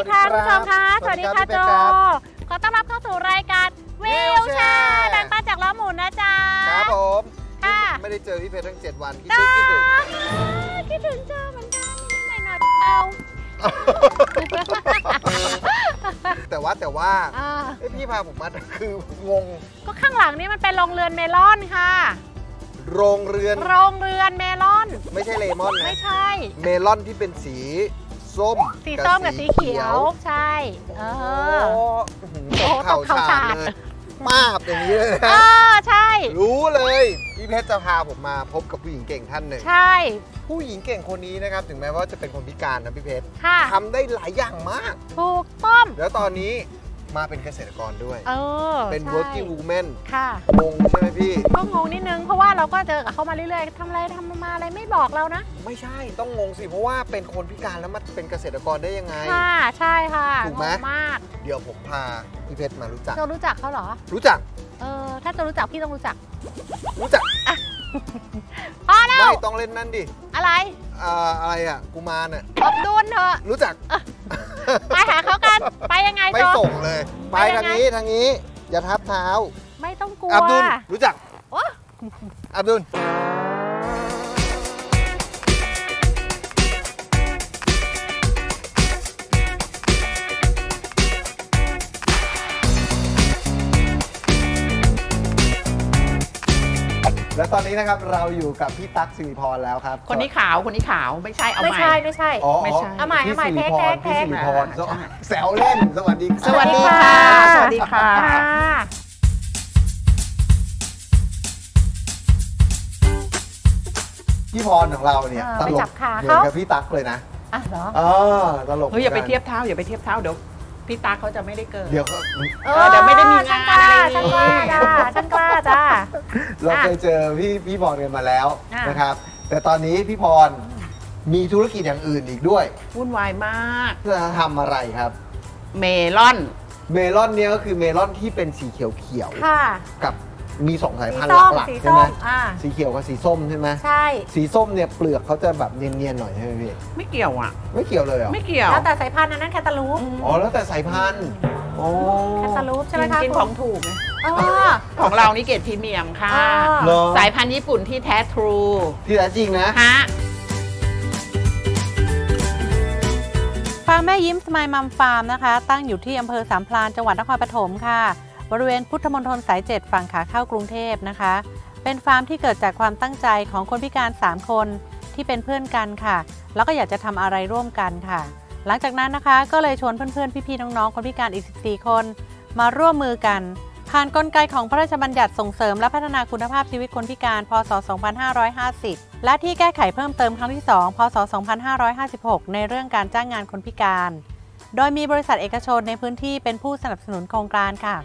ค่ะคุณผู้ชมคะสวัสดีค่ะโจขอต้อนรับเข้าสู่รายการวิวแชร์แบ่งปันจากล้อหมุนนะจ๊ะครับผมไม่ได้เจอพี่เพชรทั้ง7 วันคิดถึงเจอเหมือนกันนิดหน่อยเอาแต่ว่าพี่พาผมมาคืองงก็ข้างหลังนี้มันเป็นโรงเรือนเมลอนค่ะโรงเรือนเมลอนไม่ใช่เลมอนนะไม่ใช่เมลอนที่เป็นสีส้มกับสีเขียวใช่ตกเข่าชาเลยป้าบอย่างนี้เลยนะใช่รู้เลยพี่เพชรจะพาผมมาพบกับผู้หญิงเก่งท่านหนึ่งใช่ผู้หญิงเก่งคนนี้นะครับถึงแม้ว่าจะเป็นคนพิการนะพี่เพชรทำได้หลายอย่างมากถูกต้องแล้วตอนนี้มาเป็นเกษตรกรด้วยเป็น working woman ค่ะงงใช่ไหมพี่ก็งงนิดนึงเพราะว่าเราก็เจอกับเขามาเรื่อยๆทำอะไรไม่บอกเรานะไม่ใช่ต้องงงสิเพราะว่าเป็นคนพิการแล้วมาเป็นเกษตรกรได้ยังไงค่ะใช่ค่ะถูกไหมมากเดี๋ยวผมพาพี่เพชรมารู้จักเรารู้จักเขาเหรอรู้จักถ้าจะรู้จักพี่ต้องรู้จักพอแล้วไม่ต้องเล่นนั่นดิอะไรกุมารน่ะอับดุลเถอะรู้จักไปหาเขากันไปยังไงไม่ส่งเลยไปทางนี้อย่าทับเท้าไม่ต้องกลัวอับดุลรู้จักอับดุลและตอนนี้นะครับเราอยู่กับพี่ตั๊กสิริพรแล้วครับคนนี้ขาวไม่ใช่เอาใหม่ไม่ใช่เอาใหม่พี่สิริพรแซวเล่นสวัสดีค่ะสวัสดีค่ะพี่พรของเราเนี่ยตลกเหมือนกับพี่ตั๊กเลยนะเหรอตลกอย่าไปเทียบเท้าเดี๋ยวพี่ตาเขาจะไม่ได้เกิดเดี๋ยวไม่ได้มีงานอะไรฉันกล้าจ้าเราเคยเจอพี่พรกันมาแล้วนะครับแต่ตอนนี้พี่พรมีธุรกิจอย่างอื่นอีกด้วยวุ่นวายมากจะทำอะไรครับเมลอนเนี่ยก็คือเมลอนที่เป็นสีเขียวกับมี2 สายพันธุ์หลักๆใช่ไหมสีเขียวกับสีส้มใช่ไหมใช่สีส้มเนี่ยเปลือกเขาจะแบบเนียนๆหน่อยใช่ไหมพี่ไม่เกี่ยวอ่ะไม่เกี่ยวเลยเหรอไม่เกี่ยวแล้วแต่สายพันธุ์นั้นแคตาลูปแล้วแต่สายพันธุ์แคตาลูปใช่ไหมคะกินของถูกไงของเรานี่เกรดพรีเมียมค่ะสายพันธุ์ญี่ปุ่นที่แท้ทรูที่แท้จริงนะฟาร์มแม่ยิ้มสมายมัมฟาร์มนะคะตั้งอยู่ที่อำเภอสามพรานจังหวัดนครปฐมค่ะบริเวณพุทธมณฑลสาย7ฝั่งขาเข้ากรุงเทพนะคะเป็นฟาร์มที่เกิดจากความตั้งใจของคนพิการ3 คนที่เป็นเพื่อนกันค่ะแล้วก็อยากจะทำอะไรร่วมกันค่ะหลังจากนั้นนะคะก็เลยชวนเพื่อนๆพี่ๆน้องๆคนพิการอีก14 คนมาร่วมมือกันผ่านกลไกของพระราชบัญญัติส่งเสริมและพัฒนาคุณภาพชีวิตคนพิการพ.ศ. 2550และที่แก้ไขเพิ่มเติมครั้งที่2พ.ศ. 2556ในเรื่องการจ้างงานคนพิการโดยมีบริษัทเอกชนในพื้นที่เป็นผู้สนับสนุนโครงการค่ะ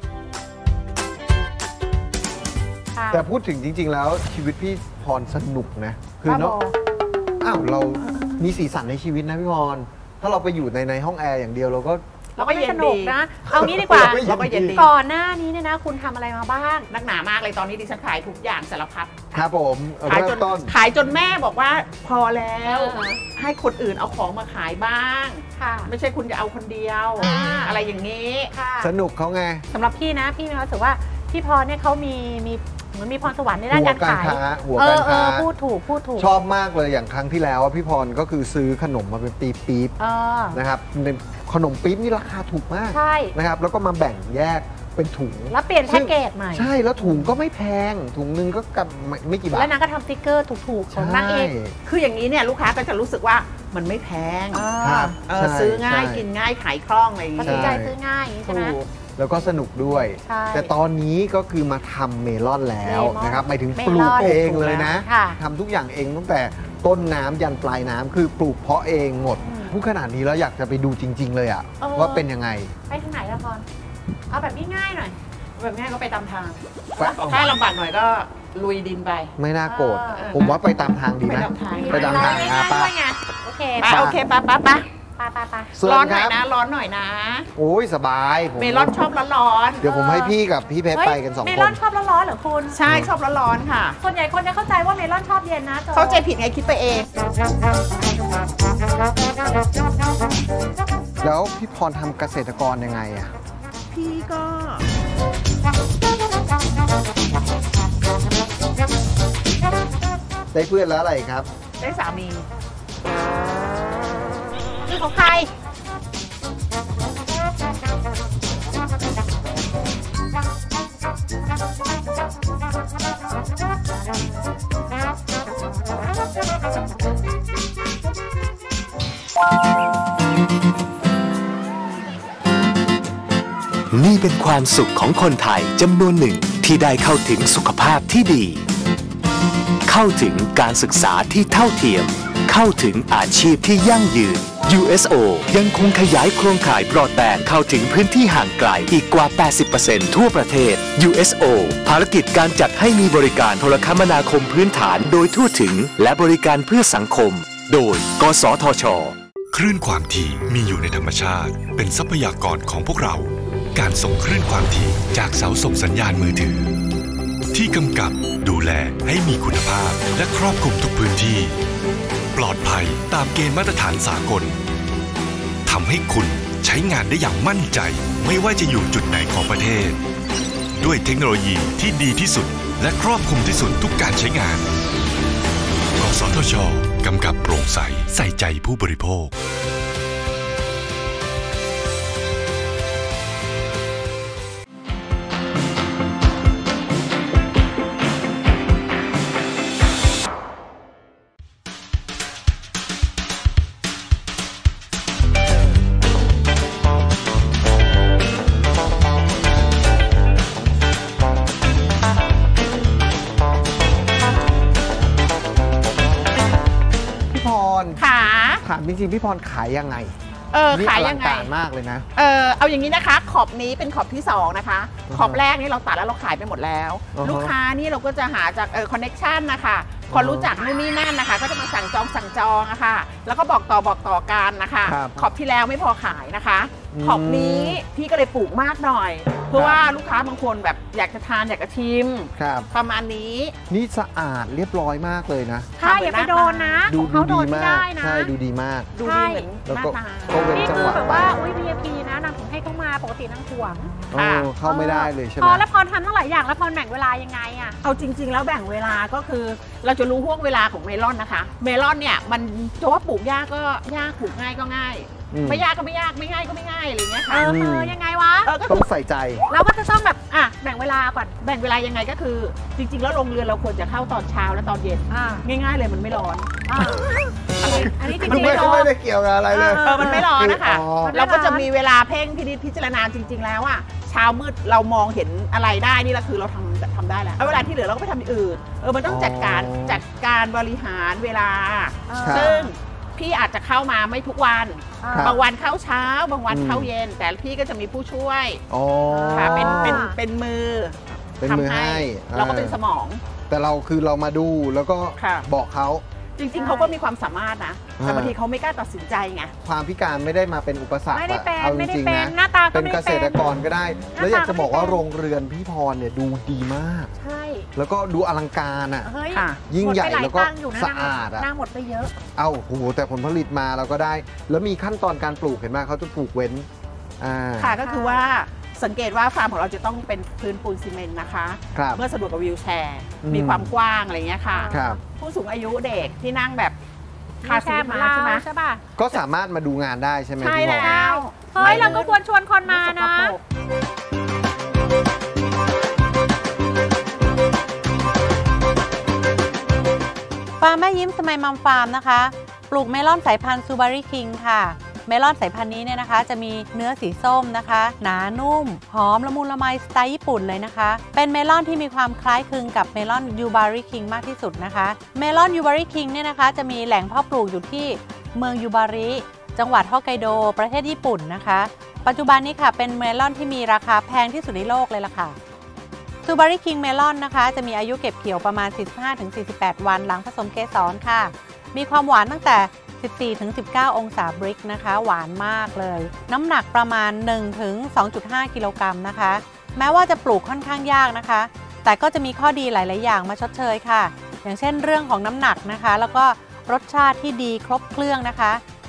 แต่พูดถึงจริงๆแล้วชีวิตพี่พรสนุกนะคือเนาะเรามีสีสันในชีวิตนะพี่พรถ้าเราไปอยู่ในห้องแอร์อย่างเดียวเราก็ไม่สนุกนะเอางี้ดีกว่าก่อนหน้านี้เนี่ยนะคุณทำอะไรมาบ้างนักหนามากเลยตอนนี้ดิฉันขายทุกอย่างสารพัดครับผมขายจนแม่บอกว่าพอแล้วให้คนอื่นเอาของมาขายบ้างไม่ใช่คุณจะเอาคนเดียวอะไรอย่างนี้สนุกเขาไงสำหรับพี่นะพี่มีความรู้สึกว่าพี่พรเนี่ยเขามีเหมือนมีพรสวรรค์ในด้านการขายหัวการค้าพูดถูกชอบมากเลยอย่างครั้งที่แล้วพี่พรก็คือซื้อขนมมาเป็นปี๊บนะครับขนมปี๊บนี่ราคาถูกมากนะครับแล้วก็มาแบ่งแยกเป็นถุงแล้วเปลี่ยนแพ็กเกจใหม่ใช่แล้วถุงก็ไม่แพงถุงนึงก็กับไม่กี่บาทแล้วนางก็ทำสติ๊กเกอร์ถูกๆของนางเองคืออย่างนี้เนี่ยลูกค้าก็จะรู้สึกว่ามันไม่แพงซื้อง่ายกินง่ายขายคล่องอะไรอย่างเงี้ยตัดสินใจซื้อง่ายใช่ไหมแล้วก็สนุกด้วยแต่ตอนนี้ก็คือมาทำเมลอนแล้วนะครับหมายถึงปลูกเองเลยนะทำทุกอย่างเองตั้งแต่ต้นน้ำยันปลายน้ำคือปลูกเพาะเองหมดพูดขนาดนี้แล้วอยากจะไปดูจริงๆเลยอะว่าเป็นยังไงไปทางไหนละพรเอาแบบง่ายๆหน่อยแบบง่ายก็ไปตามทางถ้าลำบากหน่อยก็ลุยดินไปไม่น่าโกรธผมว่าไปตามทางดีนะไปตามทางป้าโอเคป้าร้อนหน่อยนะร้อนหน่อยนะโอ้ยสบายเมลอนชอบร้อนเดี๋ยวผมให้พี่กับพี่เพชรไปกัน2 คนเมลอนชอบร้อนเหรอคุณใช่ชอบร้อนค่ะส่วนใหญ่คนจะเข้าใจว่าเมลอนชอบเย็นนะเข้าใจผิดไงคิดไปเองแล้วแล้วพี่พรทำเกษตรกรยังไงอะพี่ก็ได้เพื่อนแล้วอะไรครับได้สามีนี่ของใครนี่เป็นความสุขของคนไทยจำนวนหนึ่งที่ได้เข้าถึงสุขภาพที่ดีเข้าถึงการศึกษาที่เท่าเทียมเข้าถึงอาชีพที่ยั่งยืน USO ยังคงขยายโครงข่ายบรอดแบนด์เข้าถึงพื้นที่ห่างไกลอีกกว่า 80% ทั่วประเทศ USO ภารกิจการจัดให้มีบริการโทรคมนาคมพื้นฐานโดยทั่วถึงและบริการเพื่อสังคมโดยกสทช. คลื่นความถี่มีอยู่ในธรรมชาติเป็นทรัพยากรของพวกเราการส่งคลื่นความถี่จากเสาส่งสัญญาณมือถือที่กำกับดูแลให้มีคุณภาพและครอบคลุมทุกพื้นที่ปลอดภัยตามเกณฑ์มาตรฐานสากลทำให้คุณใช้งานได้อย่างมั่นใจไม่ว่าจะอยู่จุดไหนของประเทศด้วยเทคโนโลยีที่ดีที่สุดและครอบคลุมที่สุดทุกการใช้งานกสทช.กำกับโปร่งใสใส่ใจผู้บริโภคถามจริงๆพี่พรขายยังไงขายยังไงมากเลยนะเอาอย่างนี้นะคะขอบนี้เป็นขอบที่2นะคะขอบแรกนี่เราตัดแล้วเราขายไปหมดแล้วลูกค้านี่เราก็จะหาจากคอนเน็กชันนะคะพอรู้จักนู่นนี่นั่นนะคะก็จะมาสั่งจองอะค่ะแล้วก็บอกต่อกันนะคะขอบที่แล้วไม่พอขายนะคะขอบนี้พี่ก็เลยปลูกมากหน่อยเพราะว่าลูกค้าบางคนแบบอยากจะทานอยากจะชิมประมาณนี้นี่สะอาดเรียบร้อยมากเลยนะใช่อย่าไปโดนนะดูดีมากใช่ดูดีมากดูดีเหมือนหน้าตานี่คือแบบว่าอุ้ย VIP นะนางถึงให้เข้ามาปกตินางห่วงเข้าไม่ได้เลยใช่ไหมแล้วพรทำตั้งหลายอย่างแล้วพรแบ่งเวลายังไงอะเอาจริงๆแล้วแบ่งเวลาก็คือเราจะรู้ห่วงเวลาของเมลอนนะคะเมลอนเนี่ยมันจะว่าปลูกยากก็ยากปลูกง่ายก็ง่ายไม่ยากก็ไม่ยากไม่ง่ายก็ไม่ง่ายอะไรเงี้ยค่ะยังไงวะต้องใส่ใจแล้วก็จะต้องแบบแบ่งเวลาก่อนแบ่งเวลายังไงก็คือจริงๆแล้วโรงเรือนเราควรจะเข้าตอนเช้าและตอนเย็นง่ายๆเลยมันไม่ร้อนอันนี้จริงๆไม่ได้เกี่ยวกับอะไรเลยมันไม่ร้อนนะคะเราก็จะมีเวลาเพ่งพิจารณาจริงๆแล้วเช้ามืดเรามองเห็นอะไรได้นี่แหละคือเราทำได้แล้วเวลาที่เหลือเราก็ไปทำอย่างอื่นมันต้องจัดการบริหารเวลาซึ่งพี่อาจจะเข้ามาไม่ทุกวันบางวันเข้าเช้าบางวันเข้าเย็นแต่พี่ก็จะมีผู้ช่วยค่ะเป็นมือทำให้เราก็เป็นสมองแต่เราคือเรามาดูแล้วก็บอกเขาจริงๆเขาก็มีความสามารถนะแต่บางทีเขาไม่กล้าตัดสินใจไงความพิการไม่ได้มาเป็นอุปสรรคเอาจริงๆนะหน้าตาก็เป็นเกษตรกรก็ได้แล้วอยากจะบอกว่าโรงเรือนพี่พรเนี่ยดูดีมากใช่แล้วก็ดูอลังการอ่ะยิ่งใหญ่แล้วก็สะอาดอ่ะหน้าหมดไปเยอะโอ้โหแต่ผลผลิตมาเราก็ได้แล้วมีขั้นตอนการปลูกเห็นไหมเขาจะปลูกเว้นค่ะก็คือว่าสังเกตว่าฟาร์มของเราจะต้องเป็นพื้นปูนซีเมนต์นะคะเพื่อสะดวกกับวีลแชร์มีความกว้างอะไรเงี้ยค่ะผู้สูงอายุเด็กที่นั่งแบบคาซีทมาใช่ไหมใช่ป่ะก็สามารถมาดูงานได้ใช่ไหมใช่แล้วเราก็ควรชวนคนมานะฟาร์มแม่ยิ้มสมัยมัมฟาร์มนะคะปลูกเมลอนสายพันธุ์ซูบาริคิงค่ะเมลอนสายพันธุ์นี้เนี่ยนะคะจะมีเนื้อสีส้มนะคะหนานุ่มหอมละมุนละไมสไตล์ญี่ปุ่นเลยนะคะเป็นเมลอนที่มีความคล้ายคลึงกับเมลอนยูบาริคิงมากที่สุดนะคะเมลอนยูบาริคิงเนี่ยนะคะจะมีแหล่งเพาะปลูกอยู่ที่เมืองยูบาริจังหวัดฮอกไกโดประเทศญี่ปุ่นนะคะปัจจุบันนี้ค่ะเป็นเมลอนที่มีราคาแพงที่สุดในโลกเลยล่ะค่ะซูบาริคิงเมลอนนะคะจะมีอายุเก็บเกี่ยวประมาณ 45-48 วันหลังผสมเกสรค่ะมีความหวานตั้งแต่14-19 องศาบริกนะคะหวานมากเลยน้ำหนักประมาณ 1-2.5 กิโลกรัมนะคะแม้ว่าจะปลูกค่อนข้างยากนะคะแต่ก็จะมีข้อดีหลายๆอย่างมาชดเชยค่ะอย่างเช่นเรื่องของน้ำหนักนะคะแล้วก็รสชาติที่ดีครบเครื่องนะคะ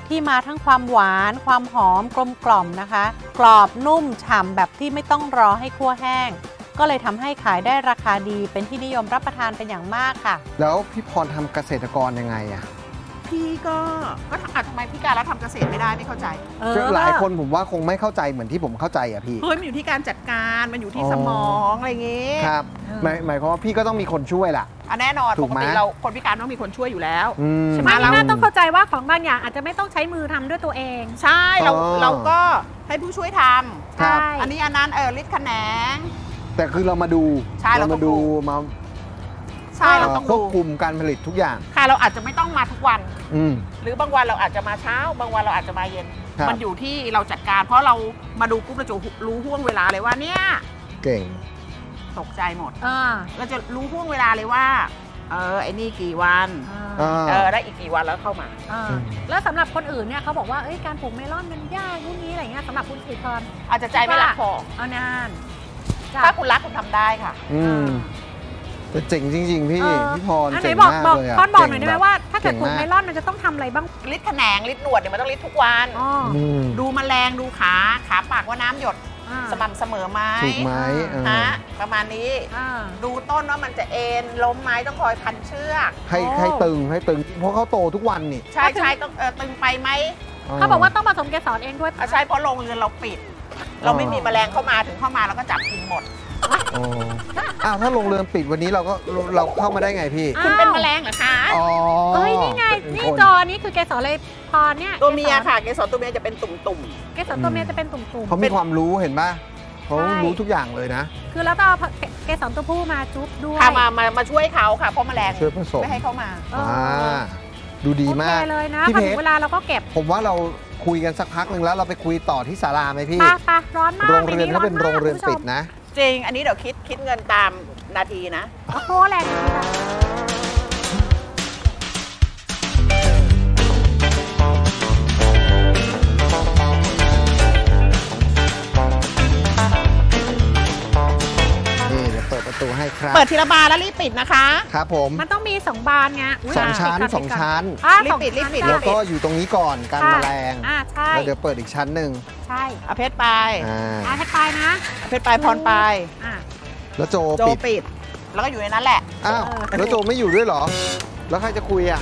ที่มาทั้งความหวานความหอมกลมกล่อมนะคะ กรอบนุ่มฉ่ำแบบที่ไม่ต้องรอให้คั่วแห้งก็เลยทำให้ขายได้ราคาดีเป็นที่นิยมรับประทานเป็นอย่างมากค่ะแล้วพี่พรทำเกษตรกรยังไงอะพี่ก็ทำไมพี่การแล้วทำเกษตรไม่ได้ไม่เข้าใจหลายคนผมว่าคงไม่เข้าใจเหมือนที่ผมเข้าใจอะพี่มันอยู่ที่การจัดการมันอยู่ที่สมองอะไรอย่างงี้ครับหมายความว่าพี่ก็ต้องมีคนช่วยล่ะแน่นอนปกติเราคนพิการต้องมีคนช่วยอยู่แล้วใช่ไหมเราต้องเข้าใจว่าของบางอย่างอาจจะไม่ต้องใช้มือทำด้วยตัวเองใช่เราก็ให้ผู้ช่วยทำใช่อันนี้อันนั้นลิดแขนงแต่คือเรามาดูเรามาดูมาใช่เราต้องควบคุมการผลิตทุกอย่างค่ะเราอาจจะไม่ต้องมาทุกวันหรือบางวันเราอาจจะมาเช้าบางวันเราอาจจะมาเย็นมันอยู่ที่เราจัดการเพราะเรามาดูปุ๊บเราจะรู้ห่วงเวลาเลยว่าเนี่ยเก่งตกใจหมดเราจะรู้ห่วงเวลาเลยว่าไอ้นี่กี่วันได้อีกกี่วันแล้วเข้ามาแล้วสำหรับคนอื่นเนี่ยเขาบอกว่าการปลูกเมลอนมันยากนู่นนี้อะไรเงี้ยสำหรับคุณสิพรอาจจะใจไม่รักพอนานถ้าคุณรักคุณทำได้ค่ะแต่เจ๋งจริงๆพี่พรเจ๋งมากเลยพรบอกหน่อยได้ไหมว่าถ้าเกิดปลูกเมลอนมันจะต้องทำอะไรบ้างลิดแขนงลิดหนวดเนี่ยมันต้องลิดทุกวันดูแมลงดูขาปากว่าน้ำหยดสม่ำเสมอไหมถูกไหมประมาณนี้ดูต้นว่ามันจะเอ็นล้มไหมต้องคอยพันเชือกให้ตึงเพราะเขาโตทุกวันนี่ใช่ต้องตึงไปไหมเขาบอกว่าต้องผสมเกสรเองด้วยใช่เพราะโรงเรือนเราปิดเราไม่มีแมลงเข้ามาถึงเข้ามาเราก็จับกินหมดถ้าโรงเรือนปิดวันนี้เราเข้ามาได้ไงพี่คุณเป็นแมลงเหรอคะนี่ไงนี่จอนี้คือเกสรเลยพรเนี่ยตัวเมียค่ะเกสรตัวเมียจะเป็นตุ่มเกสรตัวเมียจะเป็นตุ่มเขามีความรู้เห็นป่ะเขารู้ทุกอย่างเลยนะคือแล้วต้องเกสรตัวผู้มาจุ๊บด้วยค่ะมาช่วยเขาค่ะเพราะแมลงไม่ให้เข้ามาดูดีมากเลยนะพอถึงเวลาเราก็เก็บผมว่าเราคุยกันสักพักหนึ่งแล้วเราไปคุยต่อที่ศาลาไหมพี่ปะร้อนมากโรงเรือนเขาเป็นโรงเรือนปิดนะจริงอันนี้เดี๋ยวคิดเงินตามนาทีนะโอ้โหแรงดีนะให้ครับเปิดทีละบานแล้วรีบปิดนะคะครับผมมันต้องมี2บานไง 2 ชั้นรีบปิดแล้วก็อยู่ตรงนี้ก่อนกันแมลงใช่แล้วเดี๋ยวเปิดอีกชั้นหนึ่งใช่เอาเพชรไปเพชรไปนะเพชรไปพรไปแล้วโจปิดแล้วก็อยู่ในนั้นแหละแล้วโจไม่อยู่ด้วยเหรอแล้วใครจะคุย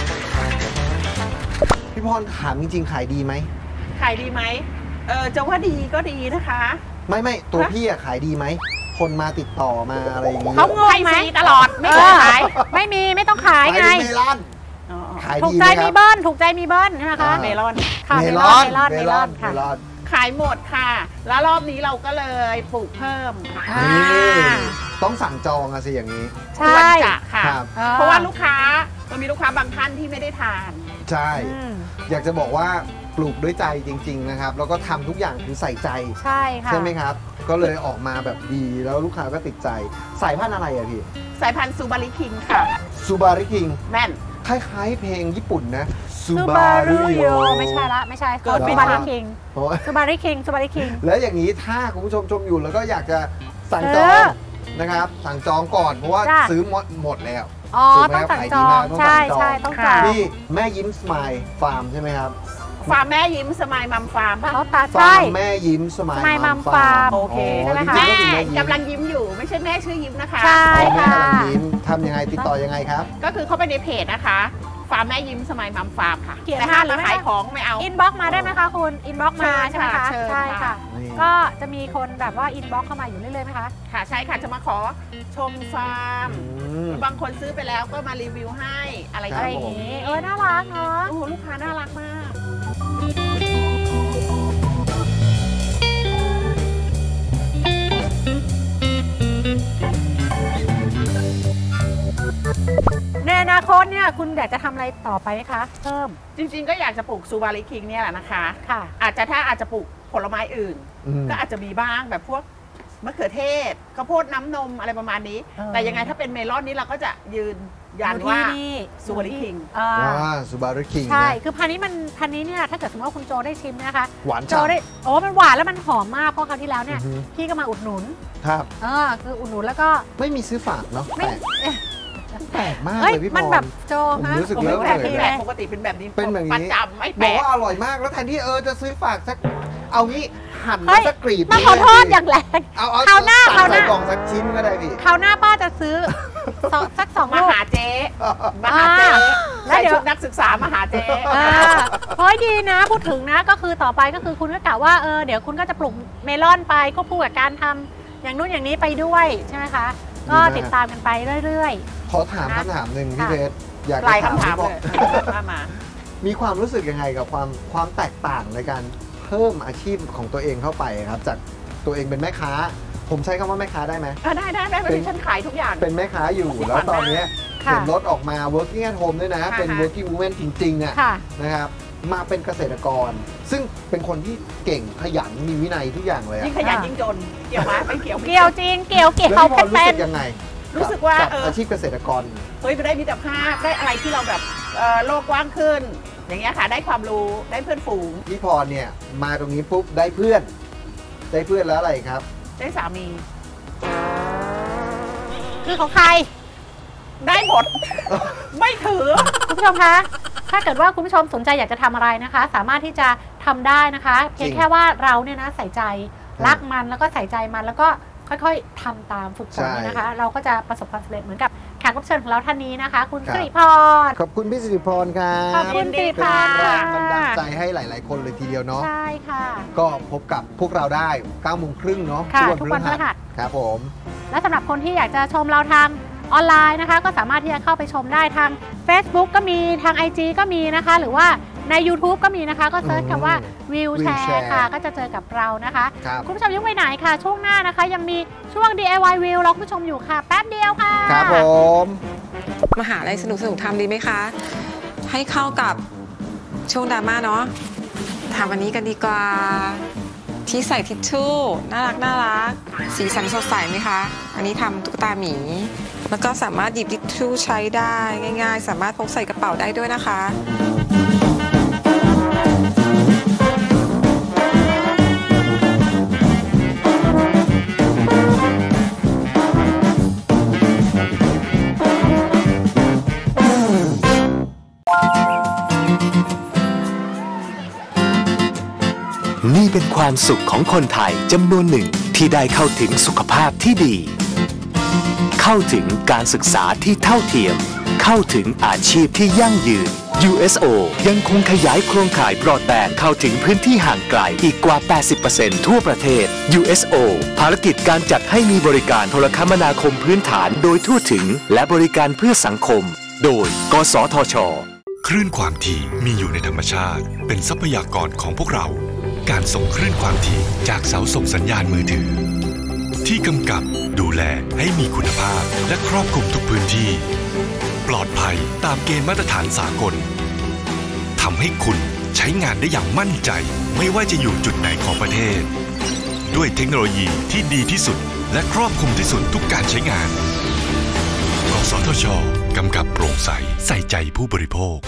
พี่พรถามจริงๆขายดีไหมขายดีไหมจะว่าดีก็ดีนะคะไม่ตัวพี่ขายดีไหมคนมาติดต่อมาอะไรอย่างนี้เขางงไหมตลอดไม่ขายไม่ต้องขายไงเมลอนขายดีถูกใจมีเบิ้ลถูกใจมีเบิ้ลนะคะเมลอนค่ะขายหมดค่ะแล้วรอบนี้เราก็เลยปลูกเพิ่มต้องสั่งจองสิอย่างนี้ใช่ค่ะเพราะว่าลูกค้ามันมีลูกค้าบางท่านที่ไม่ได้ทานใช่อยากจะบอกว่าปลูกด้วยใจจริงๆนะครับแล้วก็ทำทุกอย่างคือใส่ใจใช่ค่ะใช่ไหมครับก็เลยออกมาแบบดีแล้วลูกค้าก็ติดใจสายพันธุ์อะไรพี่สายพันธุ์ซูบาริคิงค่ะซูบาริคิงแม่นคล้ายๆเพลงญี่ปุ่นนะซูบารุโยไม่ใช่ละไม่ใช่ซูบาริคิงซูบาริคิงแล้วอย่างนี้ถ้าคุณผู้ชมชมอยู่แล้วก็อยากจะสั่งจองนะครับสั่งจองก่อนเพราะว่าซื้อหมดแล้วต้องสั่งจองใช่ต้องจองนี่แม่ยิ้มสมายฟาร์มใช่ไหมครับฟาร์มแม่ยิ้มสมายมัมฟาร์มป่ะฟาร์มแม่ยิ้มสมายมัมฟาร์มโอเคใช่ไหมคะแม่กำลังยิ้มอยู่ไม่ใช่แม่ชื่อยิ้มนะคะใช่ค่ะกำลังยิ้มทำยังไงติดต่อยังไงครับก็คือเข้าไปในเพจนะคะฟาร์มแม่ยิ้มสมายมัมฟาร์มค่ะแต่ถ้ามาขายของไม่เอาอินบ็อกซ์มาได้ไหมคะคุณอินบ็อกซ์มาใช่ไหมคะใช่ค่ะก็จะมีคนแบบว่าอินบ็อกซ์เข้ามาอยู่เรื่อยๆไหมคะค่ะใช่ค่ะจะมาขอชมฟาร์มบางคนซื้อไปแล้วก็มารีวิวให้อะไรอย่างนี้น่ารักเนาะลูกค้าน่ารักมากในอนาคตเนี่ยคุณอยากจะทำอะไรต่อไปไหมคะเพิ่มจริงๆก็อยากจะปลูกซูบาริคิงเนี่ยแหละนะคะค่ะอาจจะปลูกผลไม้อื่นก็อาจจะมีบ้างแบบพวกมะเขือเทศข้าวโพดน้ำนมอะไรประมาณนี้แต่ยังไงถ้าเป็นเมลอนนี้เราก็จะยืนยันว่าซูบาริคิงซูบาริคิงใช่คือพันธุ์นี้เนี่ยถ้าเกิดสมมติว่าคุณโจได้ชิมนะคะหวานโจได้มันหวานแล้วมันหอมมากเพราะคราวที่แล้วเนี่ยพี่ก็มาอุดหนุนครับคืออุดหนุนแล้วก็ไม่มีซื้อฝากเนาะแปลกมากเลยพี่พรมันแบบโจผมรู้สึกเลิกเลยปกติเป็นแบบนี้เป็นแบบนี้ประจำไม่แปลกบอกว่าอร่อยมากแล้วแทนที่จะซื้อฝากสักเอางี้หั่นสักกรีบมาขอโทษอย่างแรงเอาคราวหน้าใส่กล่องสักชิ้นก็ได้พี่คราวหน้าป้าจะซื้อสัก2 มาหาเจ๊ใส่ชุดนักศึกษามาหาเจ๊เฮ้ยดีนะพูดถึงนะก็คือต่อไปก็คือคุณก็กะว่าเดี๋ยวคุณก็จะปลูกเมลอนไปควบคู่กับการทำอย่างนู้นอย่างนี้ไปด้วยใช่ไหมคะก็ติดตามกันไปเรื่อยๆขอถามคำถามหนึ่งพี่เพชรอยากจะถามพี่บอกมีความรู้สึกยังไงกับความแตกต่างในการเพิ่มอาชีพของตัวเองเข้าไปครับจากตัวเองเป็นแม่ค้าผมใช้คำว่าแม่ค้าได้ไหมได้เป็นฉันขายทุกอย่างเป็นแม่ค้าอยู่แล้วตอนนี้เห็นรถออกมา working at home ด้วยนะเป็น working woman จริงๆนะครับมาเป็นเกษตรกรซึ่งเป็นคนที่เก่งขยันมีวินัยทุกอย่างเลยยิ่งขยันยิ่งจนเกี่ยวไหมไม่เกี่ยวจริงเกี่ยวแล้วพี่พรรู้สึกยังไงรู้สึกว่าอาชีพเกษตรกรได้มิตรภาพได้อะไรที่เราแบบโลกกว้างขึ้นอย่างเงี้ยค่ะได้ความรู้ได้เพื่อนฝูงพี่พรเนี่ยมาตรงนี้ปุ๊บได้เพื่อนแล้วอะไรครับได้สามีคือของใครได้หมดไม่ถือคุณผู้ชมคะถ้าเกิดว่าคุณผู้ชมสนใจอยากจะทำอะไรนะคะสามารถที่จะทำได้นะคะเพียงแค่ว่าเราเนี่ยนะใส่ใจรักมันแล้วก็ใส่ใจมันแล้วก็ค่อยๆทำตามฝึกฝนนะคะเราก็จะประสบความสำเร็จเหมือนกับแขกรับเชิญของเราท่านนี้นะคะคุณสิริพรขอบคุณพี่สิริพรครับขอบคุณสิริพรเป็นแรงบันดาลใจให้หลายๆคนเลยทีเดียวเนาะใช่ค่ะก็พบกับพวกเราได้ 9:30 นเนาะทุกวันพฤหัสครับผมและสำหรับคนที่อยากจะชมเราทางออนไลน์นะคะก็สามารถที่จะเข้าไปชมได้ทาง Facebook ก็มีทาง IG ก็มีนะคะหรือว่าใน YouTube ก็มีนะคะก็เซิร์ชคำว่าวิวแชร์ค่ะก็จะเจอกับเรานะคะคุณผู้ชมยังไปไหนค่ะช่วงหน้านะคะยังมีช่วง DIY วิวเราคุณผู้ชมอยู่ค่ะแป๊บเดียวค่ะครับผมมหาลัยสนุกทำดีไหมคะให้เข้ากับช่วงดราม่าเนาะทำอันนี้กันดีกว่าที่ใส่ทิชชู่น่ารักสีสันสดใสไหมคะอันนี้ทำตุ๊กตาหมีแล้วก็สามารถหยิบทิชชู่ใช้ได้ง่ายๆสามารถพกใส่กระเป๋าได้ด้วยนะคะนี่เป็นความสุขของคนไทยจำนวนหนึ่งที่ได้เข้าถึงสุขภาพที่ดีเข้าถึงการศึกษาที่เท่าเทียมเข้าถึงอาชีพที่ยั่งยืน USO ยังคงขยายโครงข่ายบรอดแบนด์เข้าถึงพื้นที่ห่างไกลอีกกว่า 80% ทั่วประเทศ USO ภารกิจการจัดให้มีบริการโทรคมนาคมพื้นฐานโดยทั่วถึงและบริการเพื่อสังคมโดยกสทช. คลื่นความถี่มีอยู่ในธรรมชาติเป็นทรัพยากรของพวกเราการส่งคลื่นความถี่จากเสาส่งสัญญาณมือถือที่กำกับดูแลให้มีคุณภาพและครอบคลุมทุกพื้นที่ปลอดภัยตามเกณฑ์มาตรฐานสากลทำให้คุณใช้งานได้อย่างมั่นใจไม่ว่าจะอยู่จุดไหนของประเทศด้วยเทคโนโลยีที่ดีที่สุดและครอบคลุมที่สุดทุกการใช้งานกสทช.กำกับโปร่งใสใส่ใจผู้บริโภค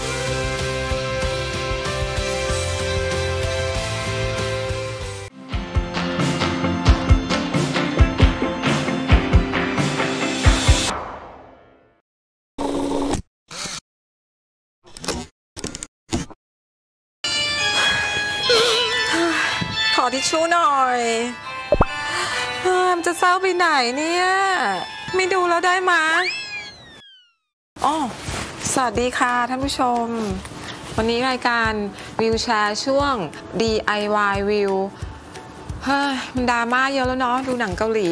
ขอทิชชู่หน่อยจะเศร้าไปไหนเนี่ยไม่ดูแล้วได้ไหมอ๋อสวัสดีค่ะท่านผู้ชมวันนี้รายการวิวแชร์ช่วง DIY วิวเฮ้ยมันดราม่าเยอะแล้วเนาะดูหนังเกาหลี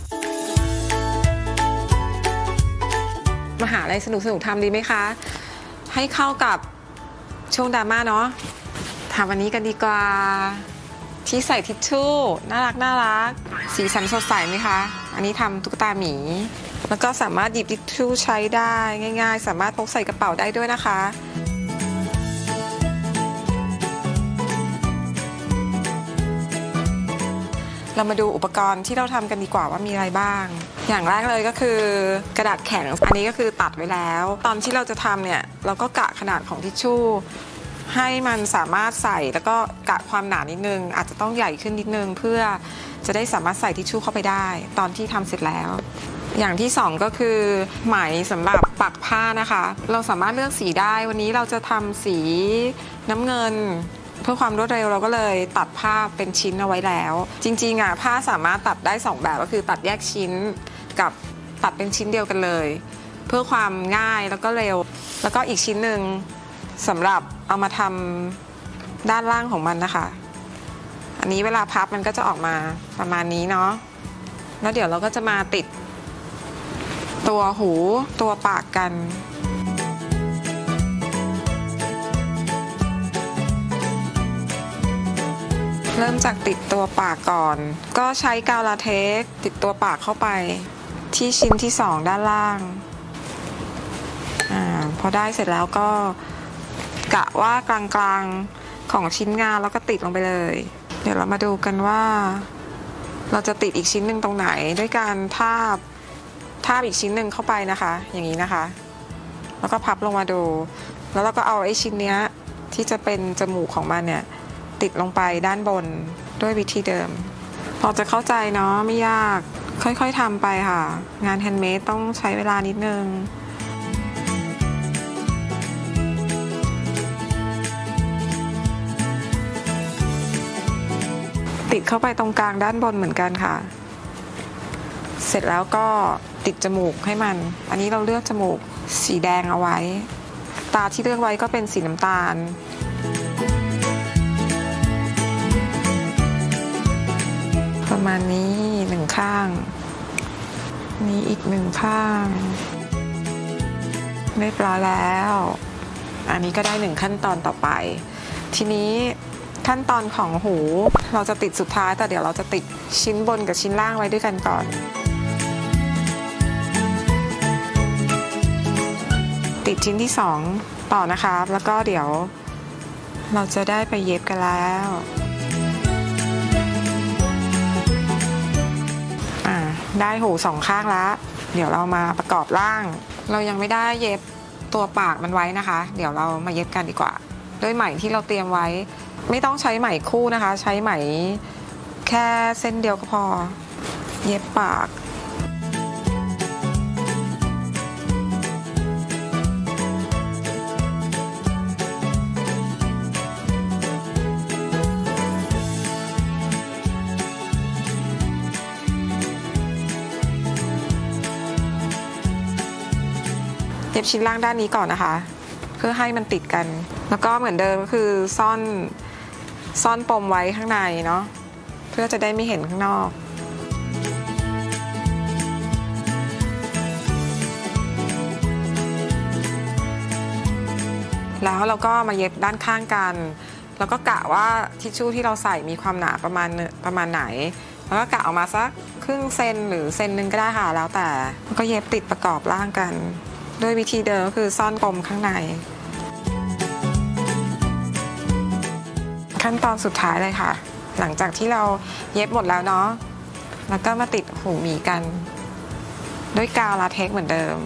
มหาลัยสนุกทำดีไหมคะให้เข้ากับช่วงดราม่าเนาะทำอันนี้กันดีกว่าที่ใส่ทิชชู่น่ารักสีสันสดใสไหมคะอันนี้ทำตุ๊กตาหมีแล้วก็สามารถหยิบทิชชู่ใช้ได้ง่ายๆสามารถพกใส่กระเป๋าได้ด้วยนะคะเรามาดูอุปกรณ์ที่เราทำกันดีกว่าว่ามีอะไรบ้างอย่างแรกเลยก็คือกระดาษแข็งอันนี้ก็คือตัดไว้แล้วตอนที่เราจะทำเนี่ยเราก็กะขนาดของทิชชู่ให้มันสามารถใส่แล้วก็กะความหนานิดนึงอาจจะต้องใหญ่ขึ้นนิดนึงเพื่อจะได้สามารถใส่ทิชชู่เข้าไปได้ตอนที่ทำเสร็จแล้วอย่างที่2ก็คือไหมสำหรับปักผ้านะคะเราสามารถเลือกสีได้วันนี้เราจะทำสีน้ำเงินเพื่อความรวดเร็วเราก็เลยตัดผ้าเป็นชิ้นเอาไว้แล้วจริงๆผ้าสามารถตัดได้2แบบก็คือตัดแยกชิ้นกับตัดเป็นชิ้นเดียวกันเลยเพื่อความง่ายแล้วก็เร็วแล้วก็อีกชิ้นหนึ่งสำหรับเอามาทำด้านล่างของมันนะคะอันนี้เวลาพับมันก็จะออกมาประมาณนี้เนาะแล้วเดี๋ยวเราก็จะมาติดตัวหูตัวปากกันเริ่มจากติดตัวปากก่อนก็ใช้กาวลาเท็กซ์ติดตัวปากเข้าไปที่ชิ้นที่2ด้านล่างพอได้เสร็จแล้วก็กะว่ากลางๆของชิ้นงานแล้วก็ติดลงไปเลยเดี๋ยวเรามาดูกันว่าเราจะติดอีกชิ้นหนึ่งตรงไหนด้วยการทาบอีกชิ้นหนึ่งเข้าไปนะคะอย่างนี้นะคะแล้วก็พับลงมาดูแล้วเราก็เอาไอ้ชิ้นเนี้ยที่จะเป็นจมูกของมันเนี่ยติดลงไปด้านบนด้วยวิธีเดิมพอจะเข้าใจเนาะไม่ยากค่อยๆทำไปค่ะงานแฮนด์เมดต้องใช้เวลานิดนึงติดเข้าไปตรงกลางด้านบนเหมือนกันค่ะเสร็จแล้วก็ติดจมูกให้มันอันนี้เราเลือกจมูกสีแดงเอาไว้ตาที่เลือกไว้ก็เป็นสีน้ำตาลประมาณนี้1ข้างนี้อีก1ข้างเรียบร้อยแล้วอันนี้ก็ได้1ขั้นตอนต่อไปทีนี้ขั้นตอนของหูเราจะติดสุดท้ายแต่เดี๋ยวเราจะติดชิ้นบนกับชิ้นล่างไว้ด้วยกันก่อนติดชิ้นที่2ต่อนะคะแล้วก็เดี๋ยวเราจะได้ไปเย็บกันแล้วได้หู2ข้างแล้วเดี๋ยวเรามาประกอบร่างเรายังไม่ได้เย็บตัวปากมันไว้นะคะเดี๋ยวเรามาเย็บกันดีกว่าด้วยไหมที่เราเตรียมไว้ไม่ต้องใช้ไหมคู่นะคะใช้ไหมแค่เส้นเดียวก็พอเย็บปากเย็บชิ้นล่างด้านนี้ก่อนนะคะเพื่อให้มันติดกันแล้วก็เหมือนเดิมก็คือซ่อนปมไว้ข้างในเนาะเพื่อจะได้ไม่เห็นข้างนอกแล้วเราก็มาเย็บด้านข้างกันแล้วก็กะว่าทิชชู่ที่เราใส่มีความหนาประมาณไหนแล้วก็กะออกมาสักครึ่งเซนหรือเซนนึงก็ได้ค่ะแล้วแต่แล้วก็เย็บติดประกอบร่างกันด้วยวิธีเดิมก็คือซ่อนปมข้างในขั้นตอนสุดท้ายเลยค่ะหลังจากที่เราเย็บหมดแล้วเนาะแล้วก็มาติดหูหมีกันด้วยกาวลาเท็กซ์เหมือนเดิม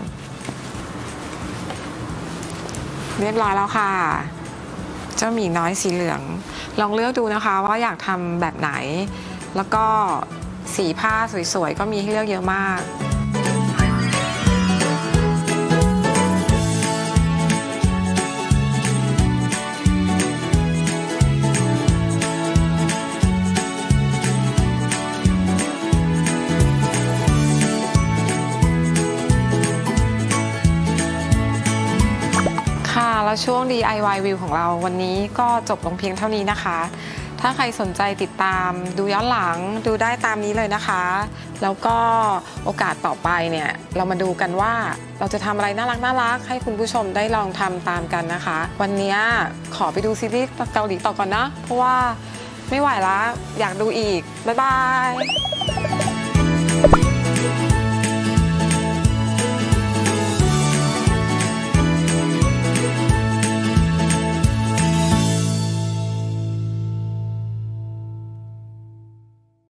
เรียบร้อยแล้วค่ะเจ้าหมีน้อยสีเหลืองลองเลือกดูนะคะว่าอยากทำแบบไหนแล้วก็สีผ้าสวยๆก็มีให้เลือกเยอะมากแล้วช่วง DIY View ของเราวันนี้ก็จบลงเพียงเท่านี้นะคะถ้าใครสนใจติดตามดูย้อนหลังดูได้ตามนี้เลยนะคะแล้วก็โอกาสต่อไปเนี่ยเรามาดูกันว่าเราจะทำอะไรน่ารักให้คุณผู้ชมได้ลองทำตามกันนะคะวันนี้ขอไปดูซีรีส์เกาหลีต่อก่อนนะเพราะว่าไม่ไหวแล้วอยากดูอีกบ๊ายบาย